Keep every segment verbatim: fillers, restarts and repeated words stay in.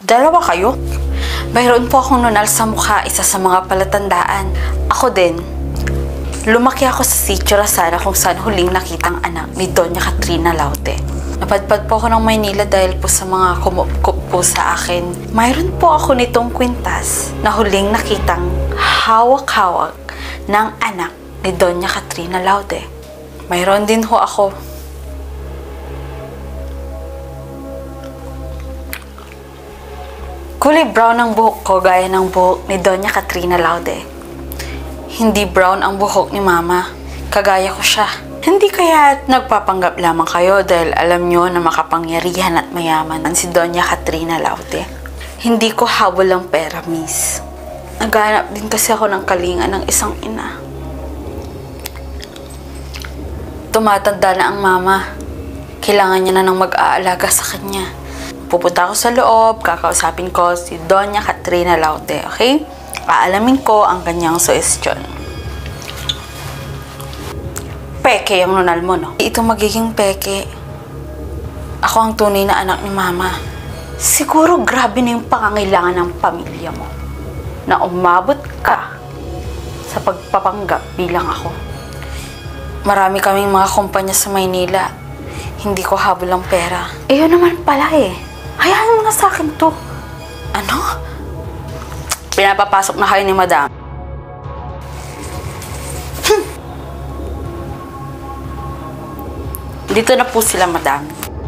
Dalawa kayo? Mayroon po akong nunal sa mukha, isa sa mga palatandaan. Ako din. Lumaki ako sa Sitio Rasana kung saan huling nakitang anak ni Doña Katrina Laute. Napadpad po ako ng Maynila dahil po sa mga kumupkup po sa akin. Mayroon po ako nitong kwintas na huling nakitang hawak-hawak ng anak ni Doña Katrina Laute. Mayroon din ho ako kulay brown ang buhok ko gaya ng buhok ni Doña Katrina Laute. Hindi brown ang buhok ni Mama. Kagaya ko siya. Hindi kaya nagpapanggap lamang kayo dahil alam nyo na makapangyarihan at mayaman si Doña Katrina Laute. Hindi ko habol ang pera, miss. Naghanap din kasi ako ng kalinga ng isang ina. Tumatanda na ang Mama. Kailangan niya na ng mag-aalaga sa kanya. Pupunta ako sa loob, kakausapin ko si Doña Katrina Laute, okay? Aalamin ko ang kanyang suwestyon. Peke yung nunal mo, no? Ito magiging peke. Ako ang tunay na anak ni Mama. Siguro grabe na yung pangangailangan ng pamilya mo na umabot ka sa pagpapanggap bilang ako. Marami kaming mga kumpanya sa Maynila. Hindi ko habol ang pera. Eh, yun naman pala eh. Hayaan mo na sa akin to. Ano? Pinapapasok na kayo ni Madam. Hmm. Dito na po sila, Madam.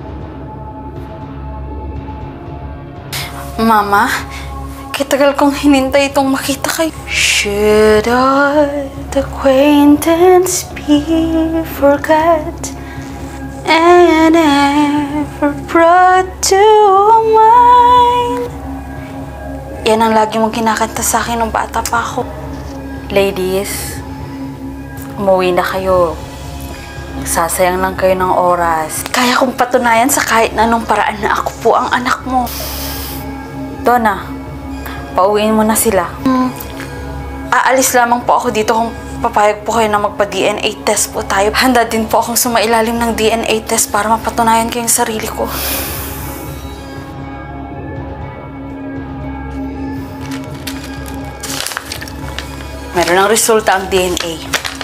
Mama, kitagal kong hinintay itong makita kayo. Should our acquaintance be forgot and ever brought to mind? Yan ang lagi mong kinakanta sa akin nung bata pa ako. Ladies, umuwi na kayo. Sasayang lang kayo ng oras. Kaya kong patunayan sa kahit na anong paraan na ako po ang anak mo. Donna, pauwiin mo na sila. Hmm, aalis lamang po ako dito kung papayag po kayo na magpa-D N A test po tayo. Handa din po akong sumailalim ng D N A test para mapatunayan ko yung sarili ko. Meron ng resulta ang D N A.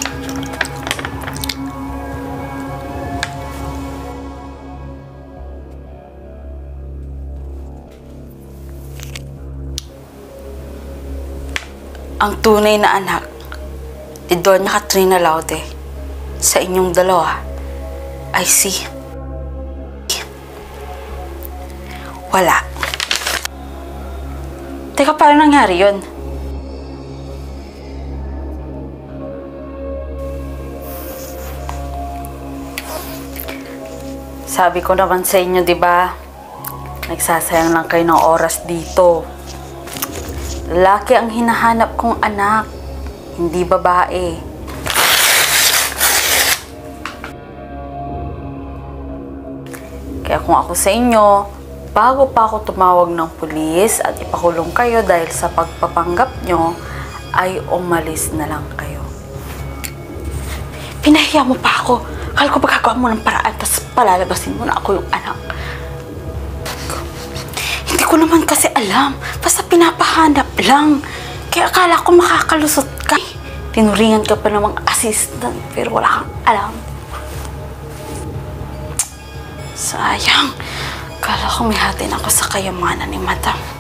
Ang tunay na anak ni Doña Katrina Laute sa inyong dalawa ay si wala. Teka, paano nangyari yun? Sabi ko naman sa inyo, di ba? Nagsasayang lang kayo ng oras dito. Lalaki ang hinahanap kong anak, hindi babae. Kaya kung ako sa inyo, bago pa ako tumawag ng pulis at ipakulong kayo dahil sa pagpapanggap nyo, ay umalis na lang kayo. Pinahiya mo pa ako. Akala ko magagawa mo ng paraan, tapos palalabasin mo na ako yung anak. Hindi ko naman kasi alam. Basta pinapahanap lang. Kaya akala ko makakalusot ka. Tinuringan ka pa namang assistant, pero wala kang alam. Sayang. Akala ko may hatin ako sa kayamanan ni Madam.